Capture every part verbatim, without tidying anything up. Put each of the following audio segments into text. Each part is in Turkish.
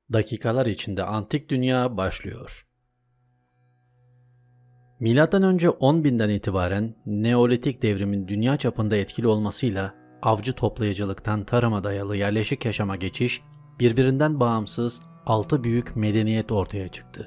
Dakikalar içinde antik dünya başlıyor. Milattan önce on binden itibaren Neolitik devrimin dünya çapında etkili olmasıyla avcı toplayıcılıktan tarıma dayalı yerleşik yaşama geçiş, birbirinden bağımsız altı büyük medeniyet ortaya çıktı.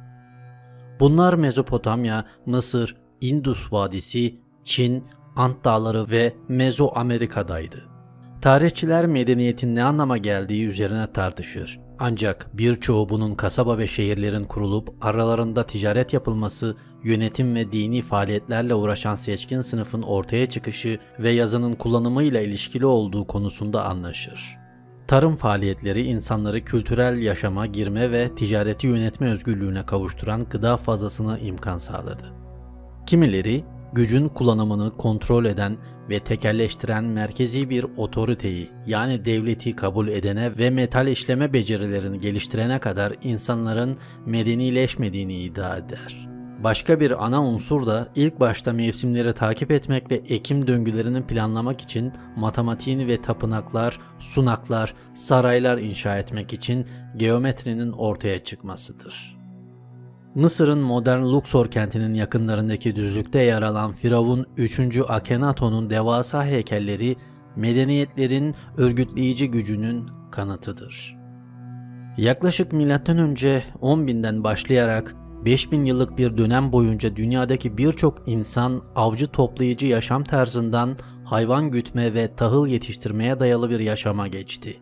Bunlar Mezopotamya, Mısır, Indus Vadisi, Çin, Ant Dağları ve Mezoamerika'daydı. Tarihçiler medeniyetin ne anlama geldiği üzerine tartışır. Ancak birçoğu bunun kasaba ve şehirlerin kurulup aralarında ticaret yapılması, yönetim ve dini faaliyetlerle uğraşan seçkin sınıfın ortaya çıkışı ve yazının kullanımıyla ilişkili olduğu konusunda anlaşır. Tarım faaliyetleri insanları kültürel yaşama girme ve ticareti yönetme özgürlüğüne kavuşturan gıda fazlasına imkan sağladı. Kimileri, gücün kullanımını kontrol eden ve tekelleştiren merkezi bir otoriteyi, yani devleti kabul edene ve metal işleme becerilerini geliştirene kadar insanların medenileşmediğini iddia eder. Başka bir ana unsur da ilk başta mevsimleri takip etmek ve ekim döngülerini planlamak için matematiğin ve tapınaklar, sunaklar, saraylar inşa etmek için geometrinin ortaya çıkmasıdır. Mısır'ın modern Luxor kentinin yakınlarındaki düzlükte yer alan Firavun üçüncü Akhenaton'un devasa heykelleri medeniyetlerin örgütleyici gücünün kanıtıdır. Yaklaşık milattan önce on binden başlayarak beş bin yıllık bir dönem boyunca dünyadaki birçok insan avcı toplayıcı yaşam tarzından hayvan gütme ve tahıl yetiştirmeye dayalı bir yaşama geçti.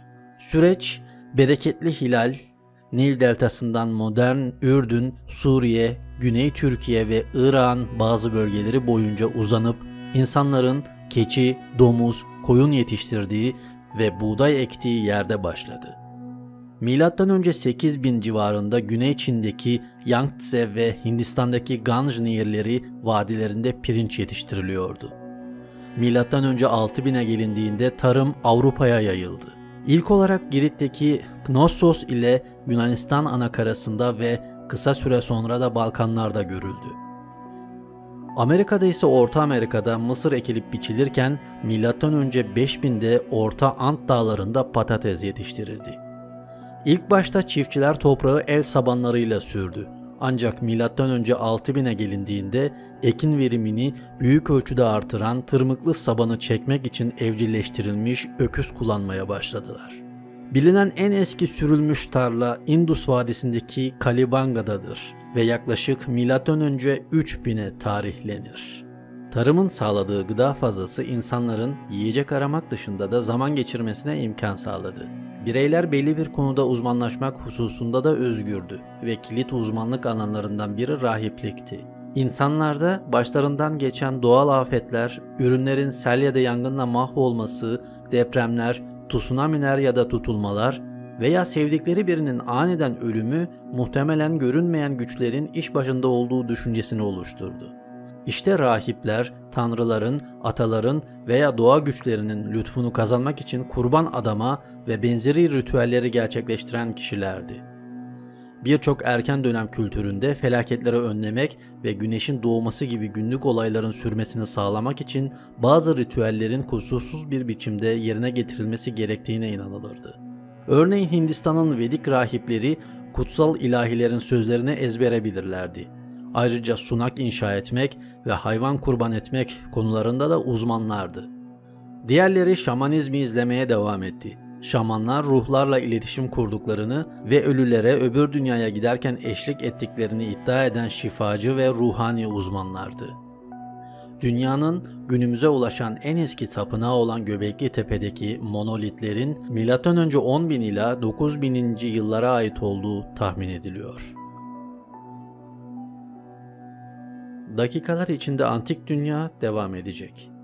Süreç bereketli hilal, Nil deltasından modern Ürdün, Suriye, Güney Türkiye ve Irak'ın bazı bölgeleri boyunca uzanıp insanların keçi, domuz, koyun yetiştirdiği ve buğday ektiği yerde başladı. Milattan önce sekiz bin civarında Güney Çin'deki Yangtze ve Hindistan'daki Ganj nehirleri vadilerinde pirinç yetiştiriliyordu. Milattan önce altı bine gelindiğinde tarım Avrupa'ya yayıldı. İlk olarak Girit'teki Knossos ile Yunanistan anakarasında ve kısa süre sonra da Balkanlarda görüldü. Amerika'da ise Orta Amerika'da mısır ekilip biçilirken milattan önce beş binde Orta Ant Dağları'nda patates yetiştirildi. İlk başta çiftçiler toprağı el sabanlarıyla sürdü. Ancak milattan önce altı bine gelindiğinde ekin verimini büyük ölçüde artıran tırmıklı sabanı çekmek için evcilleştirilmiş öküz kullanmaya başladılar. Bilinen en eski sürülmüş tarla Indus Vadisi'ndeki Kalibanga'dadır ve yaklaşık milattan önce üç bine tarihlenir. Tarımın sağladığı gıda fazlası insanların yiyecek aramak dışında da zaman geçirmesine imkan sağladı. Bireyler belli bir konuda uzmanlaşmak hususunda da özgürdü ve kilit uzmanlık alanlarından biri rahiplikti. İnsanlarda başlarından geçen doğal afetler, ürünlerin sel ya da yangınla mahvolması, depremler, tsunamiler ya da tutulmalar veya sevdikleri birinin aniden ölümü muhtemelen görünmeyen güçlerin iş başında olduğu düşüncesini oluşturdu. İşte rahipler, tanrıların, ataların veya doğa güçlerinin lütfunu kazanmak için kurban adama ve benzeri ritüelleri gerçekleştiren kişilerdi. Birçok erken dönem kültüründe felaketleri önlemek ve güneşin doğması gibi günlük olayların sürmesini sağlamak için bazı ritüellerin kusursuz bir biçimde yerine getirilmesi gerektiğine inanılırdı. Örneğin Hindistan'ın Vedik rahipleri kutsal ilahilerin sözlerini ezbere bilirlerdi. Ayrıca sunak inşa etmek ve hayvan kurban etmek konularında da uzmanlardı. Diğerleri şamanizmi izlemeye devam etti. Şamanlar ruhlarla iletişim kurduklarını ve ölülere öbür dünyaya giderken eşlik ettiklerini iddia eden şifacı ve ruhani uzmanlardı. Dünyanın günümüze ulaşan en eski tapınağı olan Göbekli Tepe'deki monolitlerin milattan önce on bin ila dokuz bininci yıllara ait olduğu tahmin ediliyor. Dakikalar içinde antik dünya devam edecek.